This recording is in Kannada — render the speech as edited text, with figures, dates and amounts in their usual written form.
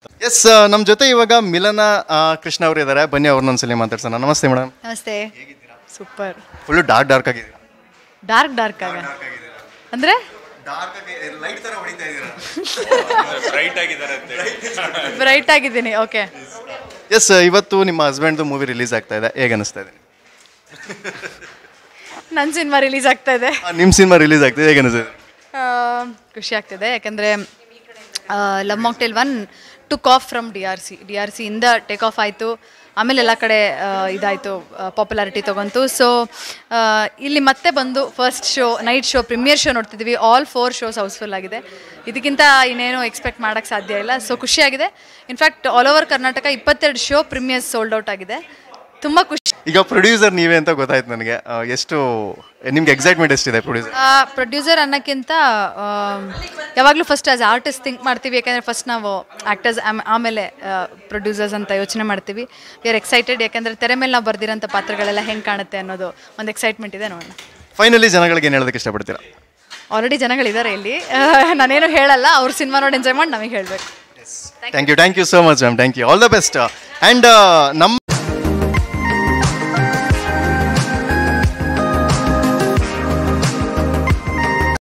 ಎಸ್, ನಮ್ಮ ಜೊತೆ ಇವಾಗ ಮಿಲನ ಕೃಷ್ಣ ಅವರು ಇದ್ದಾರೆ. ಬನ್ನಿ ಅವ್ರನ್ನೊಂದ್ಸಲಿ ಮಾತಾಡ್ಸೋಣ. ನಮಸ್ತೆ ಮೇಡಮ್. ನಮಸ್ತೆ. ಸೂಪರ್. ಫುಲ್ಲು ಡಾರ್ಕ್ ಆಗಿದೆ. ಡಾರ್ಕ್ ಅಂದರೆ ಬ್ರೈಟ್ ಆಗಿದ್ದೀನಿ. ಓಕೆ. ಎಸ್, ಇವತ್ತು ನಿಮ್ಮ ಹಸ್ಬೆಂಡ್ದು ಮೂವಿ ರಿಲೀಸ್ ಆಗ್ತಾ ಇದೆ. ಹೇಗೆ ಅನಿಸ್ತಾ ಇದೆ? ನನ್ನ ಸಿನಿಮಾ ರಿಲೀಸ್ ಆಗ್ತಾ ಇದೆ. ನಿಮ್ಮ ಸಿನಿಮಾ ರಿಲೀಸ್ ಆಗ್ತಿದೆ, ಹೇಗೆ ಅನಿಸ್ತಿದೆ? ಖುಷಿ ಆಗ್ತಿದೆ, ಯಾಕೆಂದರೆ Love Mocktail 1 took off from DRC ಇಂದ ಟೇಕ್ ಆಫ್ ಆಯಿತು. ಆಮೇಲೆ ಎಲ್ಲ ಕಡೆ ಇದಾಯಿತು, ಪಾಪ್ಯುಲಾರಿಟಿ ತೊಗೊಂತು. ಸೊ ಇಲ್ಲಿ ಮತ್ತೆ ಬಂದು first show, night show, premiere show ನೋಡ್ತಿದ್ವಿ. ಆಲ್ 4 ಶೋಸ್ ಹೌಸ್ಫುಲ್ ಆಗಿದೆ. ಇದಕ್ಕಿಂತ ಇನ್ನೇನು ಎಕ್ಸ್ಪೆಕ್ಟ್ ಮಾಡೋಕ್ಕೆ ಸಾಧ್ಯ ಇಲ್ಲ. ಸೊ ಖುಷಿಯಾಗಿದೆ. In fact all over Karnataka 22 show premieres sold out ಆಗಿದೆ. ತುಂಬ ಖುಷಿ. ಈಗ ಪ್ರೊಡ್ಯೂಸರ್ ನೀವೇ ಅಂತ ಗೊತ್ತಾಯ್ತು ನನಗೆ. ಎಷ್ಟು ನಿಮ್ಗೆ ಎಕ್ಸೈಟ್ಮೆಂಟ್ ಎಷ್ಟಿದೆ ಪ್ರೊಡ್ಯೂಸರ್ ಅನ್ನೋಕ್ಕಿಂತ ಯಾವಾಗಲೂ ಫಸ್ಟ್ ಆಸ್ ಆರ್ಟಿಸ್ಟ್ ಥಿಂಕ್ ಮಾಡ್ತೀವಿ, ಯಾಕೆಂದರೆ ಫಸ್ಟ್ ನಾವು ಆ್ಯಕ್ಟರ್ಸ್ ಆಮೇಲೆ ಪ್ರೊಡ್ಯೂಸರ್ಸ್ ಅಂತ ಯೋಚನೆ ಮಾಡ್ತೀವಿ. ವಿ ಆರ್ ಎಕ್ಸೈಟೆಡ್, ಯಾಕೆಂದರೆ ತೆರೆ ಮೇಲೆ ನಾವು ಬರ್ದಿರೋಂಥ ಪಾತ್ರಗಳೆಲ್ಲ ಹೆಂಗೆ ಕಾಣುತ್ತೆ ಅನ್ನೋದು ಒಂದು ಎಕ್ಸೈಟ್ಮೆಂಟ್ ಇದೆ. ನೋಡೋಣ. ಫೈನಲಿ ಜನಗಳಿಗೆ ಏನು ಹೇಳೋದಕ್ಕೆ ಇಷ್ಟಪಡ್ತೀರಾ? ಆಲ್ರೆಡಿ ಜನಗಳಿದ್ದಾರೆ ಇಲ್ಲಿ, ನಾನೇನು ಹೇಳಲ್ಲ. ಅವ್ರ ಸಿನಿಮಾ ನೋಡಿ ಎಂಜಾಯ್ ಮಾಡಿ ನಮಗೆ ಹೇಳಬೇಕು. Thank you so much ma'am. Thank you. All the best. And ನಮ್ಮ